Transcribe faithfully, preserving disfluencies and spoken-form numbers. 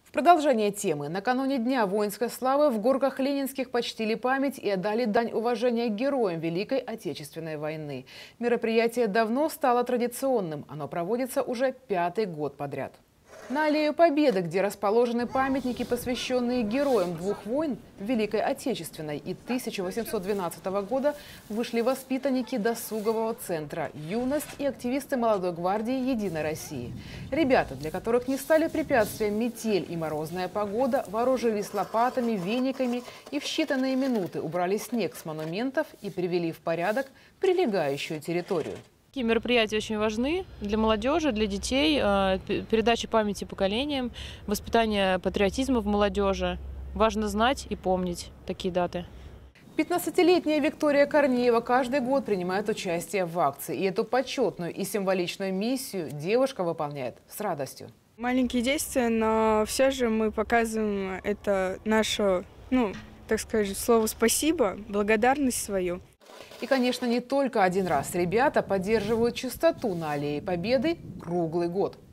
В продолжение темы. Накануне Дня воинской славы в Горках Ленинских почтили память и отдали дань уважения героям Великой Отечественной войны. Мероприятие давно стало традиционным. Оно проводится уже пятый год подряд. На Аллею Победы, где расположены памятники, посвященные героям двух войн, Великой Отечественной и тысяча восемьсот двенадцатого года, вышли воспитанники досугового центра «Юность» и активисты молодой гвардии «Единой России». Ребята, для которых не стали препятствием метель и морозная погода, вооружились лопатами, вениками и в считанные минуты убрали снег с монументов и привели в порядок прилегающую территорию. Такие мероприятия очень важны для молодежи, для детей, передача памяти поколениям, воспитание патриотизма в молодежи. Важно знать и помнить такие даты. пятнадцатилетняя Виктория Корнеева каждый год принимает участие в акции. И эту почетную и символичную миссию девушка выполняет с радостью. Маленькие действия, но все же мы показываем это наше, ну, так сказать, слово «спасибо», благодарность свою. И, конечно, не только один раз. Ребята поддерживают чистоту на Аллее Победы круглый год.